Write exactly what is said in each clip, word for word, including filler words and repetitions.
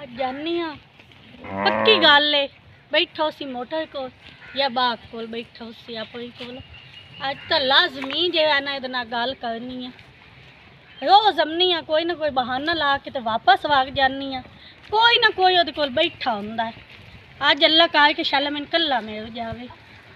आज जानी हाँ पक्की गल है बैठा उसी मोटर को या बाग को बैठा उसी अपनी को आज तो लाजमी जो है ना इतना गल करनी है रोज़ अमनी हाँ कोई ना कोई बहाना ला के तो वापस वाग जानी हाँ कोई ना कोई वो कोल बैठा होंदा है आज अल्लाह कहा कि शाला मैंने कला मिल जावे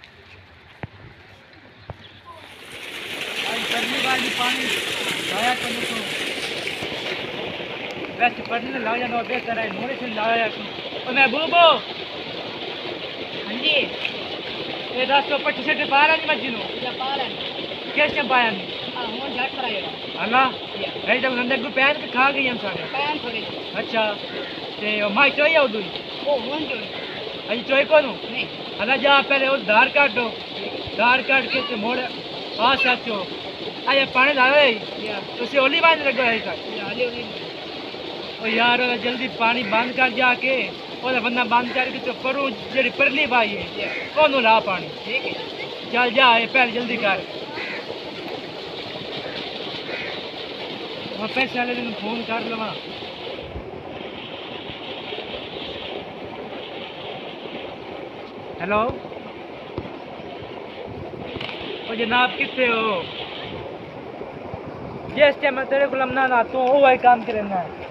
वैसे पढ़ने ला जाना बेहतर है मोरे से लाया और मैं बूबो हाँ जी ये दस सौ पच्चीस से पारा नहीं मजीनो या पारा कैसे पाया नहीं हां हो जाट कराएगा अल्लाह नहीं जब नंदे को पैन के खा गई हम सारे पैन थोड़े अच्छा ते माई चोई आओ दूई ओ वन जो अजी चोई कोनु नहीं अल्लाह जा पहले वो धार काट दो धार काट के ते मोड़ आ साचो आया पानी लावे या तो से ओली बांध लगा है का या ओली ओली ओ यार जल्दी पानी बंद कर जाके और बंदा बंद करके तो करू जेडी परली भाई है कोनो ला पानी ठीक है चल जा ये पहले जल्दी कर मैं पैसे वाले दिन फोन कर लवा हेलो ओ जनाब किथे हो जिस टाइम मैं तेरे को लमना ना तू वो वही काम करना है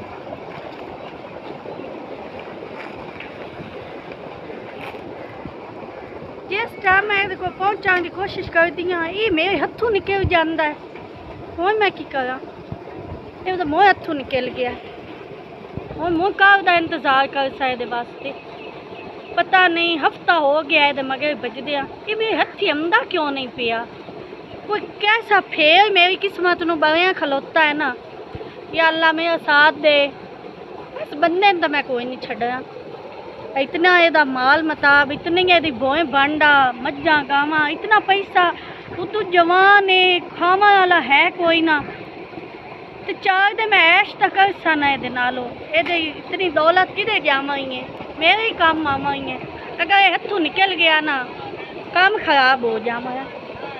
जिस टाइम मैं को पहुंचाने की कोशिश करती हाँ ये मेरे हथों निकल जाता है हूँ मैं की करा ये तो मोह हथों निकल गया हूँ मुँह का इंतजार कर सकते वास्ते पता नहीं हफ्ता हो गया है तो मगर बजदे ये मेरे हथी अंदा क्यों नहीं पिया कोई कैसा फेर मेरी किस्मत नूं बड़िया खलोता है ना या अल्लाह मेरा साथ दे इस बंदे तो मैं कोई नहीं छड़ा इतना एदा माल मताब इतनी एदी भोए बांडा मज्जा गावा इतना पैसा तू तू जवान है खावा वाला है कोई ना तो चार दे मैं ऐश तक कर सा ये नालो ये इतनी दौलत किधे जावा ही है मेरे ही काम आवा ही है अगर ये हथों निकल गया ना काम खराब हो जावा है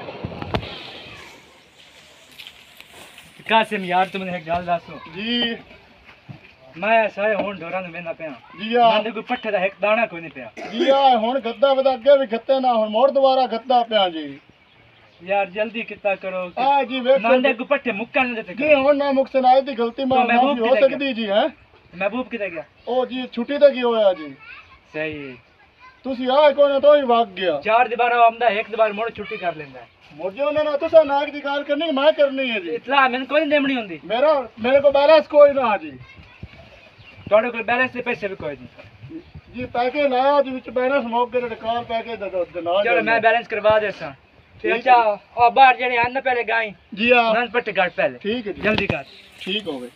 कासिम यार तुमने एक गल दसो जी मैं सारे हुन ढोरां नूं वेंदा पिया जी आ मैं कोई पट्ठे दा एक दाना कोई नहीं पिया जी आ हुन गद्दा वदा अगे भी खत्ते ना हुन मोड़ दोबारा गद्दा पिया जी यार जल्दी किता करो आ जी वेखो नांदे को पट्ठे मुक्का नहीं देते जी हुन ना मुक्सन आए दी गलती मां माफी हो सकदी जी हैं महबूब किते गया ओ जी छुट्टी ते की होया जी सही तुसी आ कोई ना तो ही भाग गया चार दीवार आमदा एक दीवार मोड़ छुट्टी कर लेंदा मुझे उन्होंने तुसा नाक दी गाल करनी मैं करनी है जी इतला मैंने कोई नहीं देमनी होंदी मेरा मेरे को बैलेंस कोई ना जी ਤੁਹਾਡੇ ਕੋਲ बैलेंस ਦੇ पैसे भी कोई नहीं जी पैके लाया जी विच बैलेंस मुक गए कार पैके दे दो ना चलो मैं बैलेंस करवा देसा फिर अच्छा और बाहर जने आन पहले गाई जी हां नन पट्टे काट पहले ठीक है जी जल्दी कर ठीक हो गए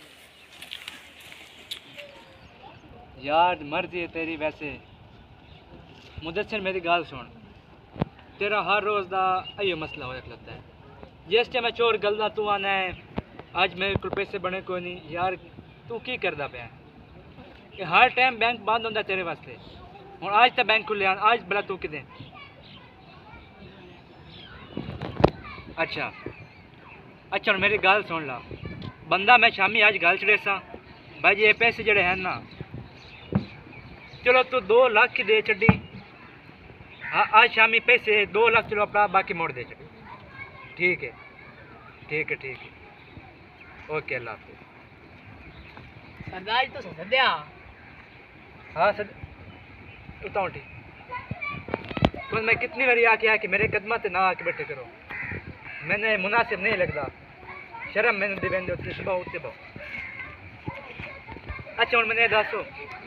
यार मर्जी है तेरी वैसे मुदस्सिर मेरी गाल सुन तेरा हर रोज दा अयो मसला हो लगता है जिस टाइम मैं चोर गलदा तू आना है आज मेरे को पैसे बने कोई नहीं यार तू की करदा पे कि हर टाइम बैंक बंद होंदा तेरे वास्ते हुन आज तो बैंक खुले आज भला तू किदे अच्छा अच्छा मेरी गल सुन ला बंदा मैं शामी आज गल चढ़े सा भाई जी ये पैसे जड़े हैं ना चलो तू दो लाख की दे छड़ी हाँ आज शामी पैसे दो लाख चलो अपना बाकी मोड़ दे छड़ी ठीक है ठीक है ठीक है ओके अल्लाह हाफिज़ सरदार तो सद्या हाँ सर उताओ ठीक तो मैं कितनी बारी आके आके मेरे कदमा से ना आके बैठे करो मैंने मुनासिब नहीं लगता शर्म मैंने दिवेंदे उत्ते सुबह उत्ते बहु अच्छा और मैंने दसो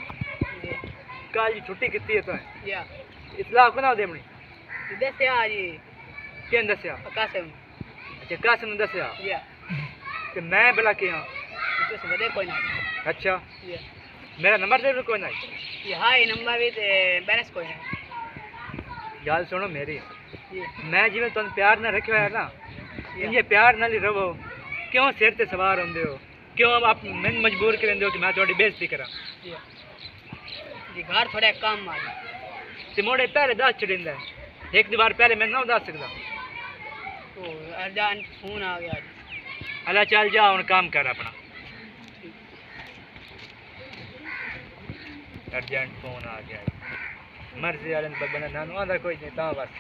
कल छुट्टी कितनी है तो या इतला को ना देमनी दस्या जी केन दस्या कासिम अच्छा कासिम ने दस्या या कि मैं भला के हाँ तो सदे कोई ना अच्छा या मेरा नंबर दे कोई ना ये हाई नंबर भी बैलेंस कोई ना गल सुनो मेरी मैं जिवें तुम प्यार ना रखे है ना ये प्यार नाल ही रहो क्यों सिर ते सवार होंदे हो क्यों आप मैंने मजबूर करेंदे हो कि मैं थोड़ी बेइज्जती करा जी घर थोड़ा काम मार ते मोड़े पहले दस चढ़िंदा एक दीवार पहले मैं ना दस सकदा ओ अर्जान फोन आ गया अल्लाह चल जा हुन काम कर अपना अर्जेंट फोन आ गया है मर्जी वाले ने बंदा नानू आंदा कोई नहीं ता वास्ते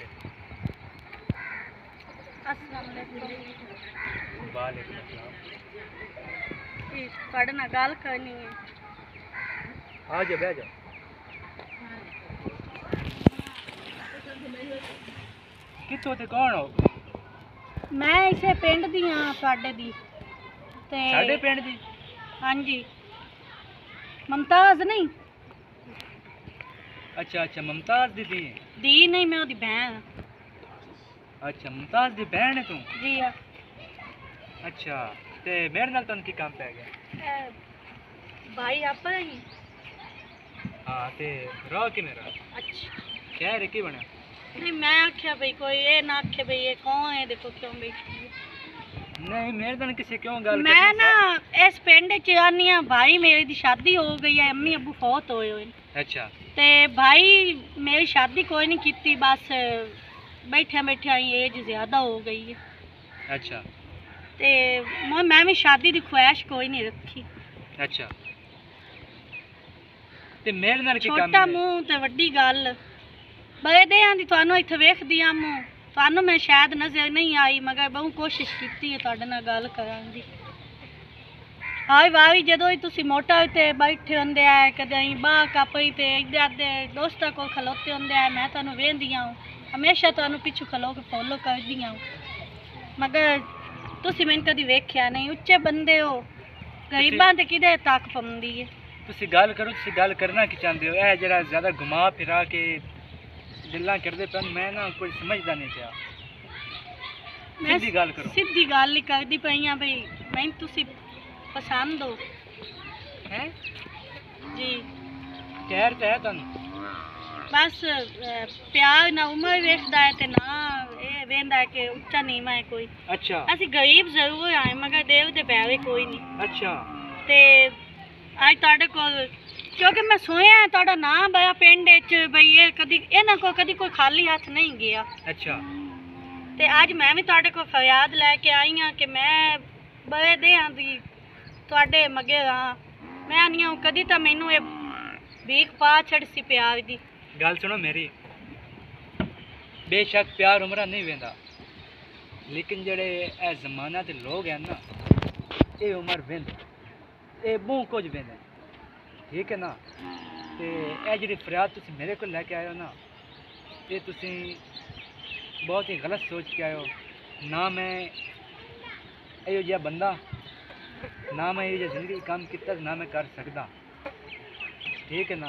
अस्सलाम वालेकुम वालेकुम अस्सलाम जी ਤੁਹਾਡੇ ਨਾਲ ਗੱਲ ਕਰਨੀ ਹੈ आ जाओ बैठ जाओ कितों ते कौन हो ਮੈਂ ਇਸੇ ਪਿੰਡ ਦੀ ਹਾਂ ਤੁਹਾਡੇ ਦੀ ਤੇ साडे पिंड दी ਹਾਂਜੀ ਮਮਤਾਜ਼ ਨਹੀਂ अच्छा अच्छा मुमताज दी दी ਦੀ ਨਹੀਂ ਮੈਂ ਉਹਦੀ ਭੈਣ ਹਾਂ। अच्छा मुमताज दी बहन है तू ਜੀ ਆ अच्छा ते मेरे नाल तन की काम पै गया ਇਹ ਭਾਈ ਆਪਣਾ ਹੀ हाँ ते रहो कि मेरा ਅੱਛਾ क्या है की बना नहीं मैं आख्या भाई कोई ये ना आखे भाई ये कौन है देखो क्यों बैठी है। नहीं मेरे तन किसी क्यों गल मैं करनी ना इस पिंड च आनी हाँ भाई मेरी दी शादी हो गई है अम्मी अबू फौत होए हुए सा- अच्छा ते भाई मेरी शादी कोई नहीं की बस बैठे बैठे आई एज ज्यादा हो गई है अच्छा ते मैं मैं भी शादी की ख्वाहिश कोई नहीं रखी अच्छा ते मेरे नाल की काम छोटा मुंह ते वड्डी गल बड़े दे आंदी तुहानू इत्थे वेखदी आ मूं तुहानू मैं शायद नजर नहीं आई मगर बहुत कोशिश की है तुहाडे नाल गल करन दी हाय वावी जदों ही तुसी मोटा ते बैठे होंदे आ कदे बाह कापई ते इधर दे दोस्तां को खलोते होंदे आ मैं तुहानू वेंदी आ हमेशा तुहानू पिछू खलो के फॉलो करदी आ मगर तुसी मैनू कदी वेख्या नहीं उच्चे बंदे हो गरीबां ते किदे तक पौंदी है तुसी गल करो तुसी गल करना की चाहते हो ए जरा ज्यादा घुमा फिरा के गल्लां करदे पन मैं ना कोई समझदा नहीं पिया मैं सीधी गल करो सीधी गल ही करदी पई आ भाई मैं तुसी पसंद हो हैं जी कहर ते है तन बस अ, प्यार ना उम्र वेखदा है ते ना ये वेंदा है कि उच्चा नीवा है कोई अच्छा ਅਸੀਂ ਗਰੀਬ ਜ਼ਰੂਰ ਆਏ ਮਗਰ ਦੇਵ ਦੇ ਪੈਰੇ ਕੋਈ ਨਹੀਂ अच्छा ਤੇ ਅੱਜ ਤੁਹਾਡੇ ਕੋਲ ਕਿਉਂਕਿ ਮੈਂ ਸੁਣਿਆ ਹੈ ਤੁਹਾਡਾ ਨਾਮ ਬੜਾ ਪਿੰਡ ਵਿੱਚ ਬਈ ਇਹ ਕਦੀ ਇਹਨਾਂ ਕੋ ਕਦੀ ਕੋਈ ਖਾਲੀ ਹੱਥ ਨਹੀਂ ਗਿਆ अच्छा ਤੇ ਅੱਜ ਮੈਂ ਵੀ ਤੁਹਾਡੇ ਕੋਲ ਫਰਿਆਦ ਲੈ ਕੇ ਆਈ ਹਾਂ ਕਿ ਮੈਂ ਬੜੇ ਦੇਹਾਂ ਦੀ ਤੁਹਾਡੇ ਮਗੇ ਰਾਂ ਮੈਂ ਆਨੀਆਂ ਕਦੀ ਤਾਂ ਮੈਨੂੰ ਇਹ ਭੀਖ ਪਾ ਛੜ ਸੀ ਪਿਆਰ ਦੀ गल सुनो मेरी बेशक प्यार उम्र नहीं वेंदा लेकिन जेड़े ए जमाना दे लोग हैं ना ये उम्र वेंदे ये मुंह कुछ वेंदे ठीक है ना ते ए जेड़ी फरियाद तुसी मेरे को लेके आए हो ना ये तुसी बहुत ही गलत सोच के आए हो ना मैं यो जिहा बंदा ना मैं ये जिंदगी काम किता ना मैं कर सकदा ठीक है ना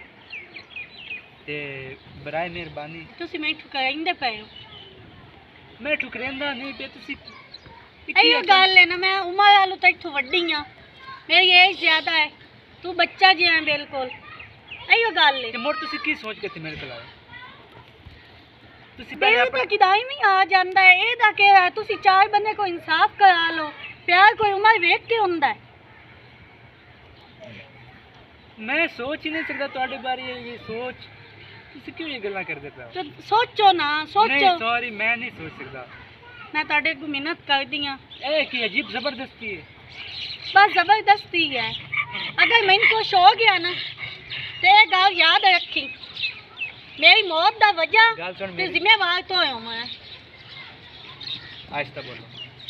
ते बराए मेहरबानी ਤੁਸੀਂ ਮੈਨੂੰ ਠੁਕਰਾਉਂਦੇ ਪਏ ਹੋ मैं ठुकरेंदा नहीं पे तुसी ਇਹੋ ਗੱਲ ਹੈ ਨਾ ਮੈਂ ਉਮਰ ਵਾਲੂ ਤਾਂ ਇੱਥੋਂ ਵੱਡੀ ਆ ਮੇਰੀ ਏਜ ਜ਼ਿਆਦਾ ਹੈ ਤੂੰ ਬੱਚਾ ਜਿਹਾ ਹੈ ਬਿਲਕੁਲ ਇਹੋ ਗੱਲ ਹੈ ते मोर तुसी की सोच के थे मेरे को लाए तुसी पहले ਤੇਰੇ अपना ਤਾਂ ਕਿਦਾਈ ਵੀ ਆ ਜਾਂਦਾ ਹੈ ਇਹਦਾ ਕੀ ਹੈ ਤੁਸੀਂ ਚਾਰ ਬੰਦੇ को इंसाफ करा लो प्यार कोई उम्र वेख के ਹੁੰਦਾ है मैं सोच ही नहीं सकता ਤੁਹਾਡੇ बारे ये सोच तुसी क्यों ये गल्ला करदे पे हो तो सोचो ना सोचो नहीं सॉरी मैं नहीं सोच सकता मैं ਤੁਹਾਡੇ को मिन्नत करदी हां ए की अजीब जबरदस्ती है बस जबरदस्ती है अगर मैंने कुछ हो गया ना तो ये गल याद रखी मेरी मौत दा वजह गल सुन ते मेरी जिम्मेवार तो हूं मैं आहिस्ता बोलो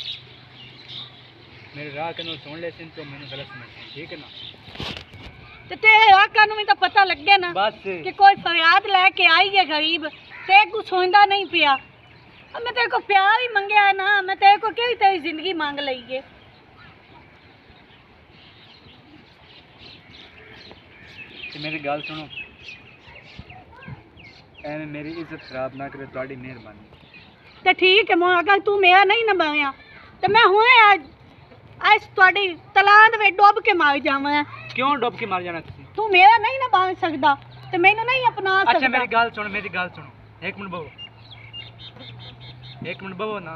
मेरे राह कनो सुन ले सिन तो मैंने गलत समझ ठीक है ना ते तेरे आका नु भी तो पता लगे ना बस कि कोई फरियाद लेके आई है गरीब ते कुछ सुनता नहीं पिया अब मैं तेरे को प्यार ही मंगया है ना मैं तेरे को केड़ी तेरी जिंदगी मांग लई है ते मेरी गल सुनो एवं मेरी इज्जत खराब ना करे ਤੁਹਾਡੀ ਮਿਹਰਬਾਨੀ ते ठीक है मैं अगर तू मेरा नहीं नभाया तो मैं हुए आज आज ਤੁਹਾਡੀ तलांद में डुब के मार जावां क्यों डुब के मार जाना तुसी तू मेरा नहीं नभा सकदा ते मैनू नहीं अपना अच्छा सकदा मेरी गल सुनो मेरी गल सुनो एक मिनट बहो एक मिनट बहो ना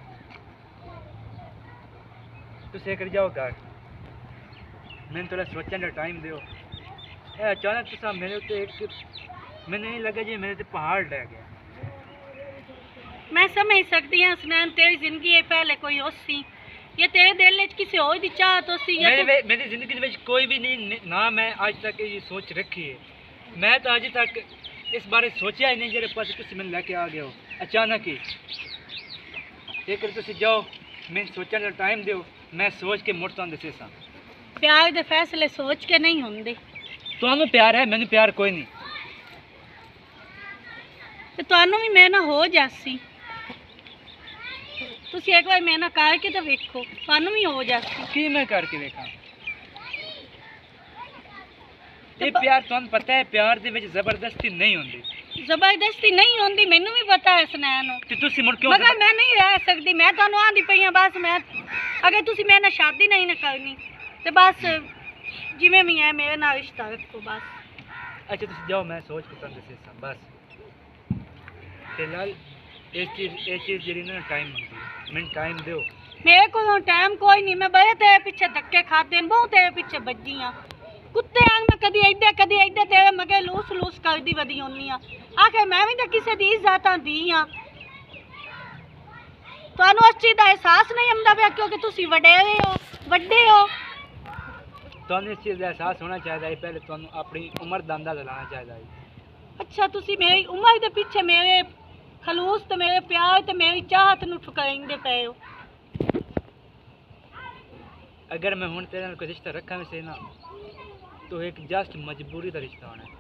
तुसी कर जाओ घर मैंने थोड़ा सोचने का टाइम दियो ए अचानक तुसा मेरे उत्ते एक मैंने नहीं लगा जी मेरे ते पहाड़ ले गया मैं समझ सकती हूँ सुनैन तेरी जिंदगी है पहले कोई और सी ये तेरे दिल च किसी और दी चाह तो सी या मेरी तू- मेरी जिंदगी में कोई भी नहीं ना मैं आज तक ये सोच रखी है। मैं तो आज तक इस बारे सोचा ही नहीं जेरे पास तुम मैंने लेके आ गए हो अचानक ही। लेकिन तुम जाओ मैं सोचने का टाइम दो, मैं सोच के मुड़ता हूँ दसे सा। प्यार दे फैसले सोच के नहीं होंदे। तुम्हें प्यार है, मैंने प्यार कोई नहीं। ते तुहानू भी मैं ना हो जासी, तुसी एक बार मैं ना करके तो वेखो, तुहानू भी हो जासी। की मैं करके देखा ये प्यार तुम्हें पता है प्यार दे विच जबरदस्ती नहीं होंदी। जबरदस्ती नहीं होंदी, मैनू भी पता है सुनैन ते तुसी मुड़ क्यों मगर मैं नहीं रह सकती। मैं तुहानू आंदी पई हां बस मैं अगर तुसी मेरे नाल शादी नहीं ना करनी ते बस जिवें भी है मेरे नाल रिश्ता रखो बस। अच्छा तुम जाओ मैं सोच के तुम दसे सा बस। फिलहाल इस चीज इस चीज जेरी ना टाइम मंगदी, मैं टाइम दो। मेरे को टाइम कोई नहीं, मैं बड़े तेरे पीछे धक्के खाते बहुत तेरे पीछे बज्जी हाँ कुत्ते आंग मैं कदी इधर कदी इधर तेरे मगे लूस लूस कर दी वधी होनी हाँ। आखिर मैं भी तो किसी दी इज्जत दी हाँ। तुहानू उस चीज का एहसास नहीं आंदा पिया क्योंकि तुसी वडेरे हो वड्डे हो। तुम इस चीज़ का एहसास होना चाहिए, पहले तुम अपनी उम्र का अंदाजा लाना चाहिए। अच्छा तुसी मेरी उम्र के पीछे मेरे खलूस ते मेरे प्यार ते मेरी चाहत नू ठुकराइंदे पे हो। अगर मैं हुण तेरे नाल कोई रिश्ता रखा में से ना तो एक जस्ट मजबूरी का रिश्ता होना है।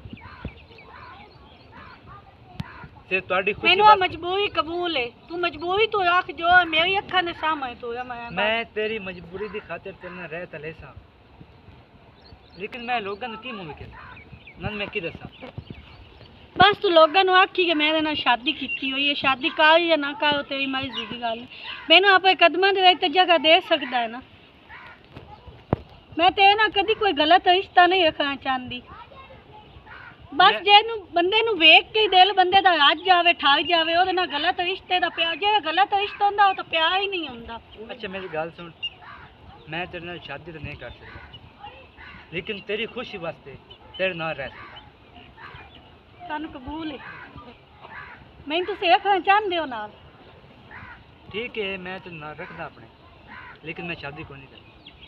सिर्फ तुहाडी खुशी मैनू वास्ते- मजबूरी कबूल है, तू मजबूरी तो रख जो है मेरी अखा ने सामने तो है। मैं मैं तेरी मजबूरी की खातिर तेरे नाल रह तले सा, लेकिन मैं लोगों की मुंह के नन मैं की दसा। बस तू लोगों नू आखी कि मेरे नाल शादी की हुई है, शादी कर या ना कर तेरी मर्जी की गल। मैनू अपने कदमां दे विच जगह दे सकदा है ना। मैं तेरे नाल कदी कोई गलत रिश्ता नहीं रखना चाहती। बस मैं- जे नू बंदे नू वेख के ही दिल बंदे दा रज जावे ठर जावे ओहदे नाल गलत रिश्ते दा प्यार जे गलत रिश्ता हुंदा ओह तां प्यार ही नहीं हुंदा। अच्छा मेरी गल सुन, मैं तेरे नाल शादी तो नहीं कर सकता, लेकिन तेरी खुशी वास्ते तेरे नाल रह सकता। सानू कबूल है, मैं तुसीं रखना चाहते हो नाल। ठीक है मैं तेरे नाल रखदा अपने, लेकिन मैं शादी को नहीं करता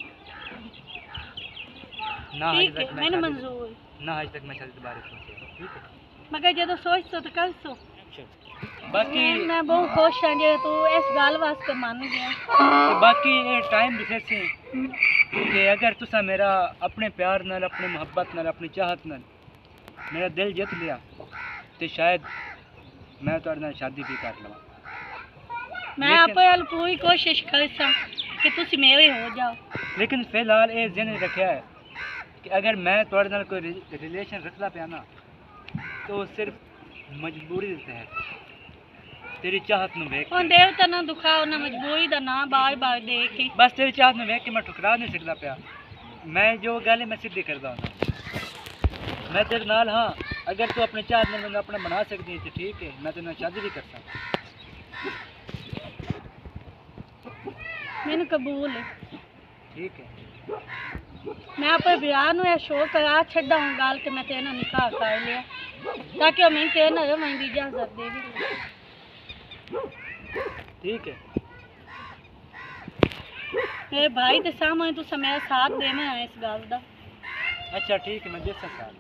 ना। आज ठीक है तक मैं मैनू शादी- मंजूर है, ना आज तक मैं शादी के बारे में सोचा। ठीक है मगर जो सोच सो तो कर सो। बाकी मैं मैं बहुत खुश हाँ जे तू इस गल वास्ते मान गया। ते बाकी ये टाइम दिसे से कि अगर तुसा मेरा अपने प्यार नाल अपनी मोहब्बत नाल अपनी चाहत नाल मेरा दिल जित लिया तो शायद मैं तुहाडे नाल शादी भी कर लवां। मैं लेकिन- अपने हल पूरी कोशिश कर सा कि तुसी मेरे हो जाओ। लेकिन फिलहाल ये जहन रखा है कि अगर मैं तुहाडे नाल कोई रि- रिलेशन रखदा पिया ना तो सिर्फ मजबूरी दे तहत तेरी चाहत नूं वेख हुण देवता ना दुखाओ ना मजबूरी दा ना बार बार दे के। बस तेरी चाहत नूं वेख के मैं ठुकरा नहीं सकदा पिया। मैं जो गल है मैं सीधी करदा हूं। मैं तेरे नाल हाँ, अगर तू अपनी चाहत नाल मैनूं अपना बना सकदी है तो ठीक है, मैं तेरे नाल शादी भी कर सकदा। मैनू कबूल है, ठीक है मैं अपने ब्याह नूं शो करा छड्डा हूं गल ते मैं तेरे नाल निकाह कर लिया ताकि मैं तेरे नाल रहने दी इजाजत दे दी। ठीक है मेरे भाई के सामने तुसा मेरा साथ देना है इस गल दा। अच्छा ठीक है मैं देसा साल।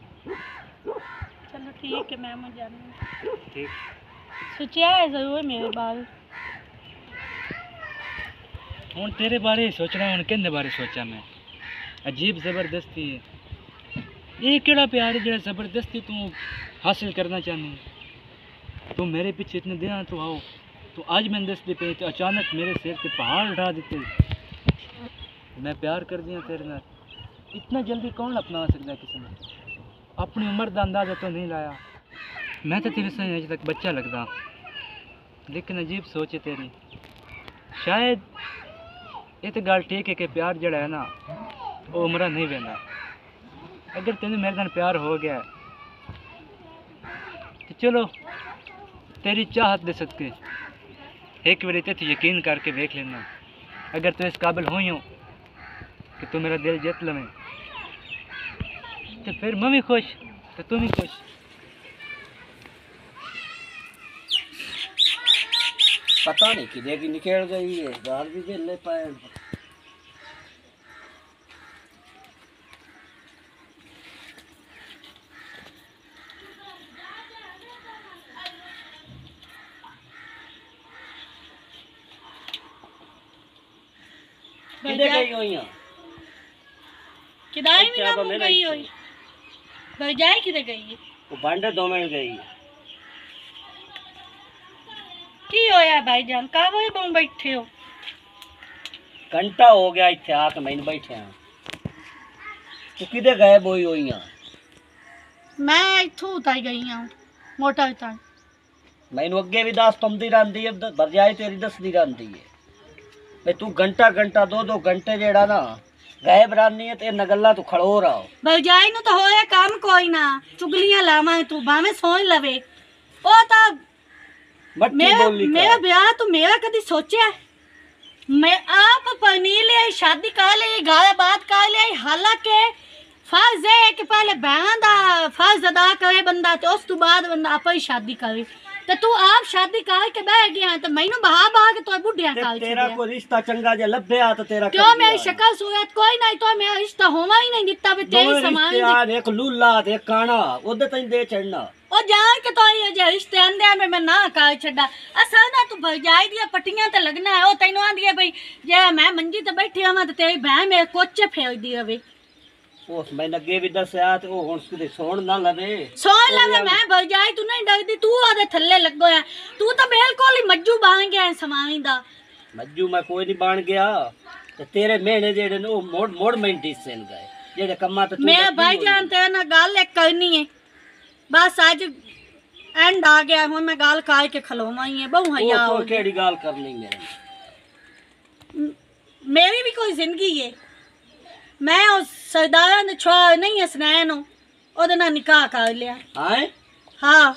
चलो ठीक है मैं मुझे जाना ठीक सोचा है जरूर मेरे बारे। हूँ तेरे बारे ही सोचना, हूँ किंदे बारे सोचा मैं। अजीब ज़बरदस्ती है ये केड़ा प्यार है जो ज़बरदस्ती तू हासिल करना चाहनी। तू मेरे पीछे इतने दिन तो आओ तो आज मैंने दसते पे तो अचानक मेरे सिर से पहाड़ उठा देते। मैं प्यार कर दिया तेरे नाल, इतना जल्दी कौन अपना सकता है किसी ने। अपनी उम्र का अंदाज़ा तो नहीं लाया। मैं तो तेरे से अजे तक बच्चा लगता, लेकिन अजीब सोच है तेरी। शायद ये तो गल ठीक है कि प्यार जड़ा है ना वो उम्र नहीं वेंदा। अगर तेन मेरे नाल प्यार हो गया तो चलो तेरी चाहत दे सदके एक बार ते यकीन करके देख लेना। अगर तू इस काबिल हुई हो कि तू मेरा दिल जीत लवे तो फिर मैं भी खुश तो तू भी खुश। पता नहीं किधर की निकल गई है, गाल भी दे ले पाए। किधर गई हुई हैं? किदाई भी क्या ना तो मेरा गई ही होई भरजाई किधर गई है वो बांडे दो मिनट गई है। की होया भाईजान का वो तुम बैठे हो घंटा हो गया इतने आके मैंने बैठे हैं। तू किधर गए बोई हुई हैं? मैं इथों उताई गई हूँ मोटा उताई मैंने अगे भी दस पंदी रही है, भरजाई तेरी दसदी रही है। भाई तू घंटा घंटा दो दो घंटे जेड़ा ना गायब रहनी है, ते गल्ला तू खड़ो रहो। भरजाई नु तो होया काम कोई ना चुगलियां लावा तू भावे सोच लवे ओ ता मेरा मेरा ब्याह तो मेरा कदी सोचा मैं आप पनी ले शादी कर ले गाय बात कर ले हालांकि फर्ज है कि पहले बहन दा फर्ज अदा करे बंदा ते उस तो बाद बंदा आप ही शादी करे ते तू आप शादी कर के बह गया तो मैनू बहा बहा के तो बुढ़िया कर तेरा कोई रिश्ता चंगा जे लभया तो तेरा क्यों मेरी शक्ल सूरत कोई नहीं तो मेरा रिश्ता होवा ही नहीं दिता भी तेरी समान यार एक लूला एक काना ओदे तई दे चढ़ना ओ जान के तो ये जे रिश्ते आंदे में मैं ना कर छड़ा असा ना तू भरजाई दी पट्टियां ते लगना है ओ तैनू आंदी है भाई जे मैं मंजी ते बैठी आवां ते तेरी बहन मेरे कोचे फेर दी हवे उस मैंने अगे भी दसया ते ओ हुन सुदे सोण ना लवे सोण लवे मैं भरजाई तू नहीं डरदी तू ओदे थल्ले लगो है तू तो बिल्कुल ही मज्जू बन गया है समावी दा मज्जू मैं कोई नहीं बन गया ते तेरे मेहने जेड़े ने ओ मोड़ मोड़ मेंटिस सेन गए जेड़े कम्मा ते तू मैं भाईजान तेरे ना गल एक करनी है बस आज एंड आ गया हुन मैं गाल काल के खलोवा ही है बहु हया ओ तो केड़ी गाल करनी मेरे मेरी भी कोई जिंदगी है मैं उस सरदारा ने छोड़ा नहीं है स्नैन ओदे नाल निकाह कर लिया हां हां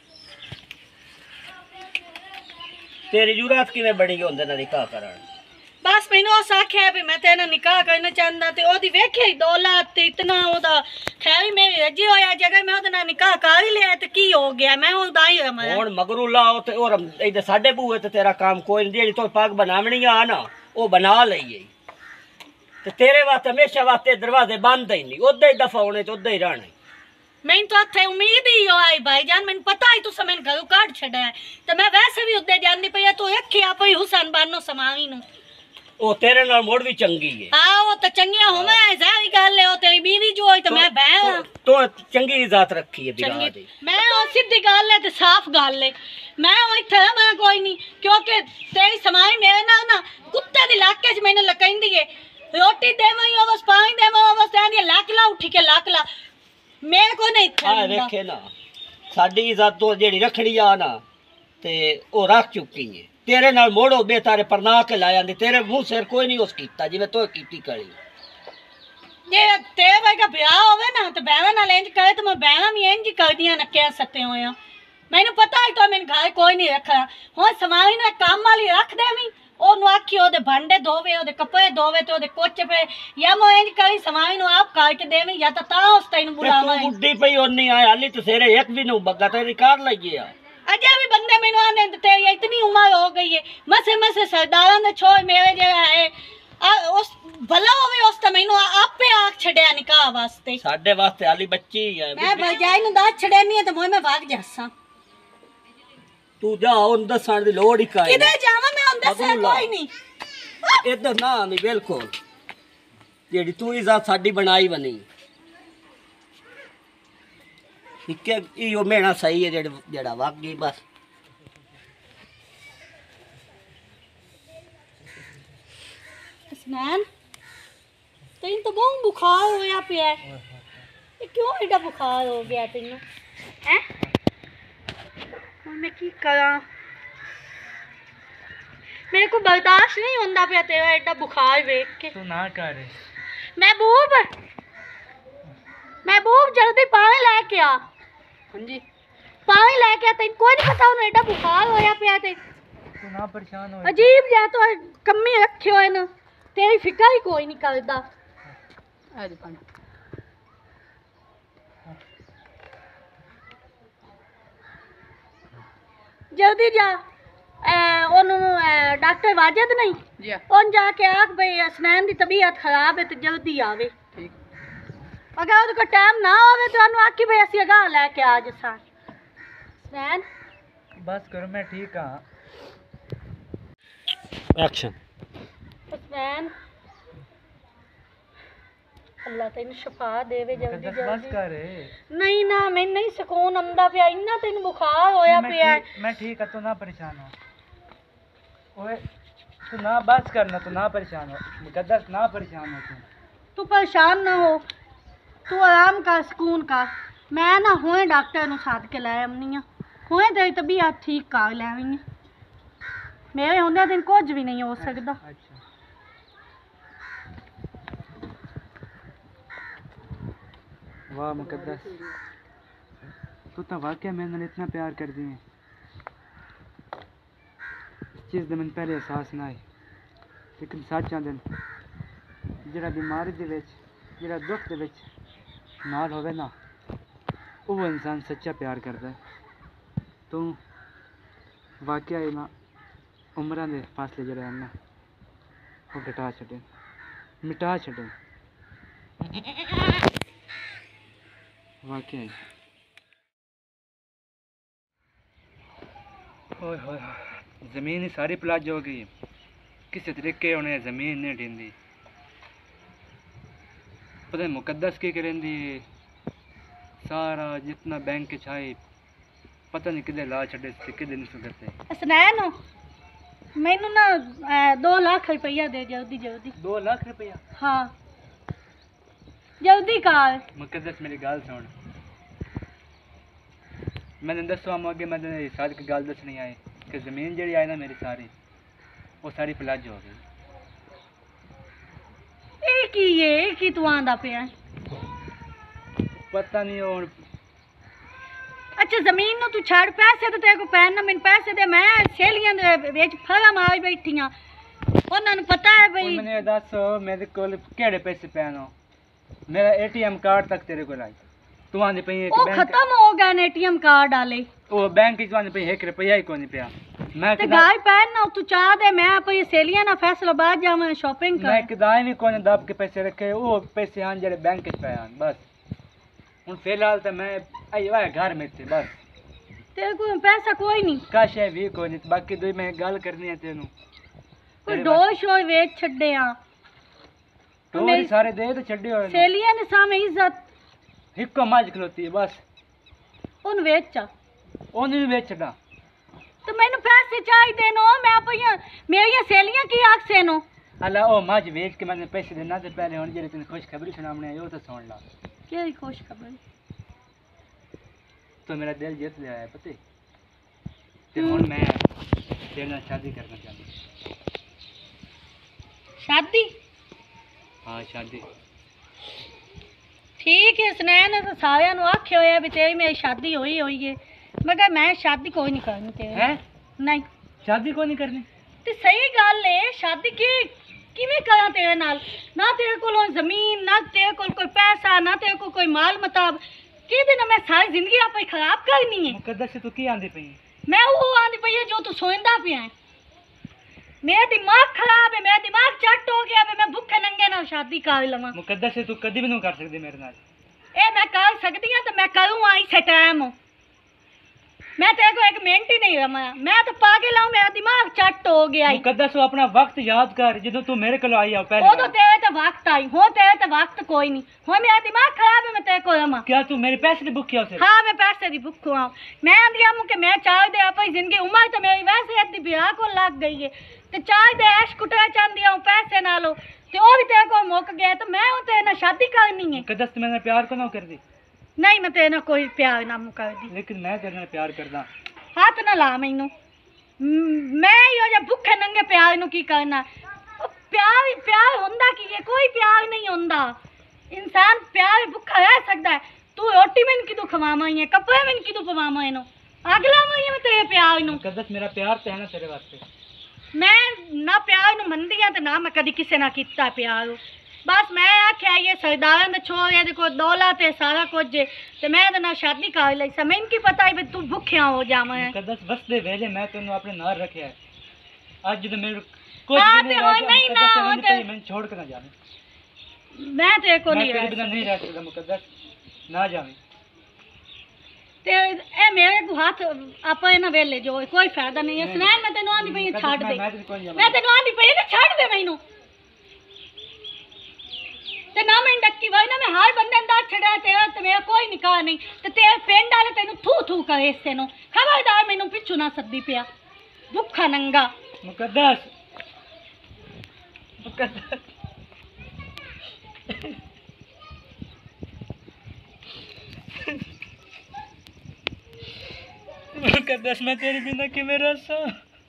तेरी जुरात किवें बड़ी गई ओंदे नाल निकाह करन बस मैनू उस आख्या भी मैं तेरे निकाह करना चाहता ते ओदी वेखे ही दौलत ते इतना ओदा खैर ही मेरी रजी होया जगह मैं ओदे नाल निकाह कर ही लिया ते की हो गया मैं हुन दाई रमया हुन मगरू लाओ ते और इधर साडे बूए ते तेरा काम कोई नहीं जेड़ी तो पाग बनावनी आ ना ओ बना लईए ते तेरे वास्ते हमेशा वास्ते दरवाजे बंद ही नहीं ओदे ही दफा होने ते ओदे ही रहने मैं तो अथे उम्मीद ही हो आई भाईजान मैंने पता ही तू समय घरों काट छड़ा है ते मैं वैसे भी उदे जांदी पई तू अखी आप ही हुसैन बानो समावी नु ओ तेरे नाल मोड़ भी चंगी है हां वो तो चंगिया होवे सारी गल है ओ तेरी बीवी जो होई तो मैं बहन तो चंगी इज्जत रखी है बिरा दी मैं ओ सीधी गल है ते साफ गल है मैं ओ इथे मैं कोई नहीं क्योंकि तेरी समाई मेरे नाल ना कुत्ते दी लाके च मैंने लकैंदी है रोटी देवई ओ बस पानी देवई ओ बस आंदी लाक ला उठी के लाक ला मेरे को नहीं थे आ देखे ना साडी इज्जत तो जेड़ी रखड़ी आ ना ते ओ रख चुकी है तेरे नाल मोड़ो बेतारे परना के लाया दी तेरे मुंह सिर कोई नहीं उस कीता जिवें तो कीती करी जे तेरे भाई का ब्याह होवे ना तो बहन नाल इंज करे तो मैं बहन भी इंज कर दियां ना कह सकते होया मैनू पता है तो मैंने घर कोई नहीं रखा हुन समाई ने काम वाली रख देवी ओनू आखी ओदे भांडे धोवे ओदे कपड़े धोवे ते ओदे कोचे पे या मैं इंज करी समाई नु आप करके देवी या तो ता उस तैनू बुलावा तू बुड्ढी पई ओनी आए हाली तो सेरे एक भी नु बग्गा ते रिकॉर्ड लईए अजे भी बंदे मैनू आने तेरी इतनी उम्र हो गई है मसे मसे सरदारा ने छोड़ मेरे जेड़ा है आ उस भला होवे उस त मैनू आपे आख छड़या निकाह वास्ते साडे वास्ते हाली बच्ची है मैं भरजाई नु दास छड़ेनी है तो मोय मैं भाग जासा तू जा उन दसण दी लोड़ ही काई किधर जावा मैं उन दसण कोई नहीं इधर ना आनी बिल्कुल जेड़ी तू इज्जत साडी बनाई बनी इके इयो मेना सही है जेड़ा जेड़ा वाकई बस स्नान तेन तो बहुत बुखार होया पिया है ये क्यों एडा बुखार हो गया तेनू हैं मैं की करा मेरे को बर्दाश्त नहीं होता पिया तेरा एडा बुखार देख के तू ना कर महबूब महबूब जल्दी पानी लेके आ हां जी पानी लेके आ तेन कोई नहीं पता उन्हें एडा बुखार होया पिया ते तू ना परेशान हो अजीब जा तो कम्मी रखे हुए न तेरी फिक्र ही कोई नहीं करता आज पानी जल्दी जा ਉਹਨੂੰ ਡਾਕਟਰ ਵਾਜਦ ਨਹੀਂ ਜੀ ਉਹਨ ਜਾ ਕੇ ਆਖ ਬਈ ਹਸਨੈਨ ਦੀ ਤਬੀਅਤ ਖਰਾਬ ਹੈ ਤੇ ਜਲਦੀ ਆਵੇ ਠੀਕ ਅਗਰ ਉਹਦੇ ਕੋਲ ਟਾਈਮ ਨਾ ਹੋਵੇ ਤਾਂ ਉਹਨੂੰ ਆਖੀ ਬਈ ਅਸੀਂ ਅਗਾਹ ਲੈ ਕੇ ਆ ਜਸਾਂ ਹਸਨੈਨ बस करो मैं ठीक हाँ एक्शन ਹਸਨੈਨ अल्लाह तेन शफा देवे जल्दी बस जल्दी कर नहीं ना मैं नहीं सुकून आंदा पिया इन्ना तेन बुखार होया मैं पिया ठीक- मैं ठीक है तू ना परेशान हो ओए तू ना बस करना तू ना परेशान हो मुकद्दस ना परेशान हो तू तू परेशान ना हो तू आराम कर सुकून कर मैं ना हुए डॉक्टर नु साथ के लै आनी आ हुए तेरी तबीयत ठीक कर लैनी मेरे होंदे दिन कुछ भी नहीं हो सकता अच्छा वाह मुकद्दस तू तो वाकई मेरे नाल इतना प्यार कर दी है इस चीज़ का मैंने पहले एहसास ना है लेकिन सच आंदे जेड़ा बीमारी दे विच जेड़ा दुख दे विच नाल होवे ना वो इंसान सच्चा प्यार करता है तू वाकई ना उम्रां दे फासले जेड़े हैं ना वो घटा छड़े मिटा छड़े वाकई ओए होए जमीन ही सारी प्लाज हो गई किसी तरीके उन्हें जमीन नहीं ढींदी पता नहीं मुकद्दस की करेंदी सारा जितना बैंक छाई पता नहीं किधर ला छड़े से किधर नहीं सुधरते हसनैन मैनू ना अ, दो लाख रुपया दे जल्दी जल्दी दो लाख रुपया हाँ जल्दी कर मुकद्दस मेरी गाल सुन मैंने दसो हम अगे मैंने सारी की गाल दसनी आई कि जमीन जी आई ना मेरी सारी वो सारी प्लाज हो गई ਇਹ ਕੀ ਇਹ ਕੀ ਤੂੰ ਆਂਦਾ ਪਿਆ पता नहीं और ਅੱਛਾ ਜ਼ਮੀਨ ਨੂੰ ਤੂੰ ਛੱਡ ਪੈਸੇ ਤੇ ਤੇਰੇ ਕੋ ਪੈਣ ਨਾ ਮੈਨੂੰ ਪੈਸੇ ਦੇ ਮੈਂ ਸਹੇਲੀਆਂ ਦੇ ਵਿੱਚ ਫੜਾ ਮਾਰ ਬੈਠੀਆਂ ਉਹਨਾਂ ਨੂੰ ਪਤਾ ਹੈ ਬਈ मैंने दसो मेरे को केड़े पैसे पैनो मेरा एटीएम कार्ड तक तेरे को लाई तू आंदी पई एक ਉਹ बैंक ਖਤਮ ਹੋ ਗਏ ਨੇ ਏਟੀਐਮ ਕਾਰਡ ਵਾਲੇ वो बैंक च आंदी पई एक रुपया ही कोनी पिया मैं ਤੇ किदा ਗਾय ਪੈਣ ਨਾ ਤੂੰ ਚਾਹ ਦੇ ਮੈਂ ਆਪਣੀ ਸਹੇਲੀਆਂ ਨਾਲ ਫੈਸਲਾਬਾਦ ਜਾਵਾਂ ਸ਼ਾਪਿੰਗ मैं ਕਰ किदाई भी कोने दब के पैसे रखे वो पैसे आन जेड़े बैंक च पे आन बस हुन फिलहाल तो मैं आई वा घर में थे बस ਤੇਰੇ ਕੋਲ ਪੈਸਾ ਕੋਈ ਨਹੀਂ काश है भी कोनी बाकी दो मैं गल करनी है तेनू ਕੋਈ ਡੋਸ਼ ਹੋਏ ਵੇਚ ਛੱਡਿਆ तो मेरी- सारे दे तो छड्डे होए ने। ਸਹੇਲੀਆਂ ਦੇ ਸਾਹਮਣੇ ਇੱਜ਼ਤ हिक्को मज खलोती है बस ਉਹਨੂੰ ਵੇਚ ओनू भी बेचदा ਤੇ ਮੈਨੂੰ ਪੈਸੇ ਚਾਹੀਦੇ ਨੋ ਮੈਂ ਆਪਣੀਆਂ ਮੇਰੀਆਂ ਸਹੇਲੀਆਂ ਕੀ ਆਖਸੇ ਨੋ अल्लाह ओ मज बेच के मैंने पैसे देना ते पहले हुन जेड़े तैਨੂੰ खुश खबरी सुनामने आई वो तो सुन ला ਕਿਹੜੀ ਖੁਸ਼ ਖਬਰ तो मेरा दिल जीत लिया है पता है ते हुन मैं तेरे नाल शादी करना चाहता ਸ਼ਾਦੀ हां शादी ਠੀਕ ਹੈ ਸੁਨੈਨ ਨੇ ਤਾਂ ਸਾਰਿਆਂ ਨੂੰ ਆਖਿਆ ਹੋਇਆ ਵੀ ਤੇਰੀ ਮੇਰੀ ਸ਼ਾਦੀ ਹੋਈ ਹੋਈ ਹੈ ਮਗਰ ਮੈਂ ਸ਼ਾਦੀ ਕੋਈ ਨਹੀਂ ਕਰਨੀ ਤੇਰੇ हैं ਨਹੀਂ शादी को नहीं करनी ਤੇ ਸਹੀ ਗੱਲ ਹੈ ਸ਼ਾਦੀ ਕੀ ਕਿਵੇਂ ਕਰਾਂ ਤੇਰੇ ਨਾਲ ਨਾ ਤੇਰੇ ਕੋਲ ਜ਼ਮੀਨ ਨਾ ਤੇਰੇ ਕੋਲ ਕੋਈ ਪੈਸਾ ਨਾ ਤੇਰੇ ਕੋਲ ਕੋਈ ਮਾਲ ਮਤਾਬ ਕਿਹਦੇ ਨਾਲ ਮੈਂ ਸਾਰੀ ਜ਼ਿੰਦਗੀ ਆਪੇ ਖਰਾਬ ਕਰਨੀ ਹੈ मुकद्दस से तू की आंदी पई मैं वो आंदी पई है जो तू सोचता पिया है मेरा दिमाग खराब है मेरा दिमाग चट हो गया भी मैं भुखे नंगे नाल शादी कर लवां मुकद्दस से तू कदी भी नहीं कर सकदी मेरे नाल ए मैं कर सकती हूं तो मैं करूं आई से टाइम मैं तेरे को एक मिनट ही नहीं रहा मैं तो पागल हूं मेरा दिमाग चट हो गया है मुकद्दस तू अपना वक्त याद कर जदों तू मेरे कोल आई आ पहले वो तो तेरे ते वक्त आई हो तेरे ते वक्त कोई नहीं हो मेरा दिमाग खराब है मैं तेरे को रहा क्या तू मेरे पैसे दी भुखी हो से हाँ मैं पैसे दी भुख हूँ मैं आंदी हूँ कि मैं चाह दे अपनी जिंदगी उम्र तो मेरी वैसे अद्धी ब्याह को लग गई है तो चाह दे ऐश कुटरा चाहती हूँ पैसे नालों तो वो भी तेरे को मुक गया तो मैं हूँ तेरे नाल शादी करनी है मुकद्दस तू मेरे नाल प्यार को ना कर दी नहीं मैं तेरे नाल कोई प्यार ना मुकर दी लेकिन मैं तेरे नाल प्यार करदा हाथ ना ला मैनू मैं यो जा भुखे नंगे प्यार नू की करना ओ प्यार प्यार हुंदा की है कोई प्यार नहीं हुंदा इंसान प्यार भुखा रह सकता है तू रोटी में किदू खवामा है कपड़े में किदू पवामा है नो अगला मैं मैं तेरे प्यार नू मुकद्दस मेरा प्यार ते है ना तेरे वास्ते मैं ना प्यार नू मंदी हां ते ना मैं कदी किसे ना कीता प्यार बस मैं आख्या ये सरदारा ने छोड़ ये देखो दौलत है सारा कुछ जे ते मैं ते ना शादी कर लई सा मैंने की पता है तू भूखिया हो जावा है मुकद्दस बस दे भेजे मैं तेनू अपने नाल रखया है आज जब मेरे कुछ हाँ, दिन ते होय नहीं ना, होय ते- मैं छोड़ के ना जावे मैं तेरे को मैं नहीं तेरे रह बिना नहीं रह सकता मुकद्दस ना जावे ते ए मेरे को हाथ आपे ना वेले जो कोई फायदा नहीं है नहीं। सुनान मैं तेनू आंदी पई छाड़ दे मैं तेरे को नहीं मैं जावा तेनू आंदी पई ना छाड़ दे मैनू ते ना मैं डक्की वई ना मैं हर बंदे दा छड़ा तेरा ते मेरा कोई निकाह नहीं ते तेरे पिंड वाले तेनू थू थू करे इससे नो खबरदार मैनू पिछू ना सद्दी पिया भुखा नंगा मुकद्दस मुकद्दस मुकद्दस मैं तेरे बिना किवें रह सा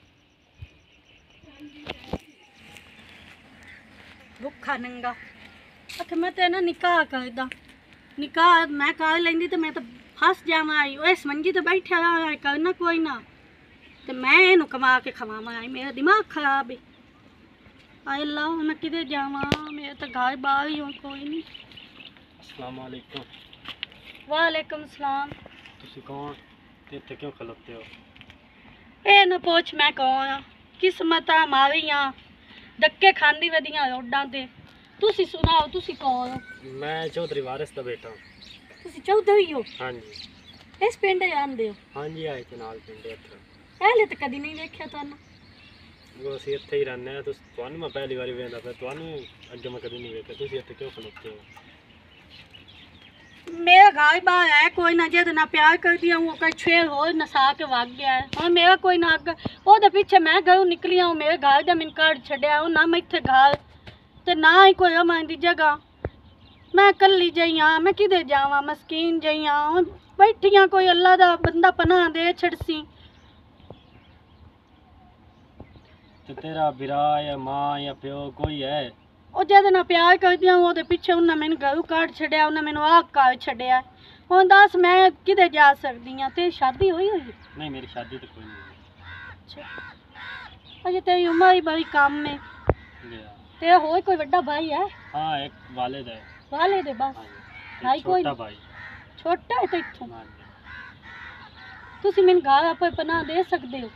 भुखा नंगा आखे मैं तेना निकाह करदा निकाह मैं कर लेंदी ते मैं तो फस जावा आई इस मंजी ते बैठा है करना कोई ना ते मैं इनू कमा के खवावा आई मेरा दिमाग खराब है आए अल्लाह मैं किधर जावा मेरे तो घर बाहर ही हूँ कोई नहीं अस्सलाम वालेकुम वालेकुम सलाम ਤੁਸੀਂ ਕੌਣ ਤੇ ਇੱਥੇ ਕਿਉਂ ਖਲੋਤੇ ਹੋ ए ना पूछ मैं कौन हाँ किस्मत मारी हाँ धक्के खांदी वधिया रोडां ते तुसी सुनाओ तुसी कौन हो ਮੈਂ ਚੌਧਰੀ ਵਾਰਿਸ ਦਾ ਬੇਟਾ तुसी चौधरी हो ਹਾਂਜੀ इस पिंड आंदे हो ਹਾਂਜੀ ਆਏ ਤੇ ਨਾਲ ਪਿੰਡ ਇੱਥੇ पहले तो कदी नहीं देखा तुहानू ਉਹ ਅਸੀਂ ਇੱਥੇ ਹੀ ਰਹਿੰਦੇ ਆ ਤੁਸੀਂ ਤੁਹਾਨੂੰ ਮੈਂ ਪਹਿਲੀ ਵਾਰੀ ਵੇਖਦਾ ਫਿਰ ਤੁਹਾਨੂੰ ਅੱਗੇ ਮੈਂ ਕਦੀ ਨਹੀਂ ਵੇਖਿਆ ਤੁਸੀਂ ਇੱਥੇ ਕਿਉਂ ਖਲੋਤੇ ਹੋ मेरा घर बाहर है कोई ना जे ना प्यार कर दिया हूँ कोई छेड़ हो नसा के भाग गया है और मेरा कोई ना अग वो पीछे मैं घरों निकली हूँ मेरे घर का मैंने कार्ड छड़िया हूँ ना मैं इतने घर तो ना ही कोई हमारी जगह मैं कली जई हाँ मैं किधर जावा मस्कीन जई हाँ बैठी हाँ कोई अल्लाह का बंदा पनाह दे छड़सी ਤੇ ਤੇਰਾ ਵੀਰਾ ਜਾਂ ਮਾਂ ਜਾਂ ਪਿਓ ਕੋਈ ਹੈ ਉਹ ਜਦ ਨਾ ਪਿਆਰ ਕਰਦੀ ਹਾਂ ਉਹਦੇ ਪਿੱਛੇ ਉਹਨਾਂ ਮੈਨੂੰ ਘਰੋਂ ਕੱਢ ਛੱਡਿਆ ਉਹਨਾਂ ਮੈਨੂੰ ਆਹ ਕਰ ਛੱਡਿਆ ਹੁਣ ਦੱਸ ਮੈਂ ਕਿਤੇ ਜਾ ਸਕਦੀ ਹਾਂ ਤੇ ਸ਼ਾਦੀ ਹੋਈ ਹੋਈ ਹੈ? ਨਹੀਂ ਮੇਰੀ ਸ਼ਾਦੀ ਤਾਂ ਕੋਈ ਨਹੀਂ ਅੱਛਾ ਅਜੇ ਤੇਰੀ ਉਮਰ ਹੀ ਬੜੀ ਕਮ ਹੈ ਗਿਆ ਤੇਰਾ ਹੋਰ ਕੋਈ ਵੱਡਾ ਭਾਈ ਹੈ ਹਾਂ ਇੱਕ ਵਾਲਿਦ ਹੈ ਵਾਲੇ ਦੇ ਬਸ ਹਾਂਜੀ ਭਾਈ ਇੱਕ ਕੋਈ ਛੋਟਾ ਭਾਈ ਛੋਟਾ ਹੈ ਤੇ ਇੱਥੋਂ ਹਾਂਜੀ ਤੁਸੀਂ ਮੈਨੂੰ ਘਰ ਆਪੇ ਪਨਾਹ ਦੇ ਸਕਦੇ ਹੋ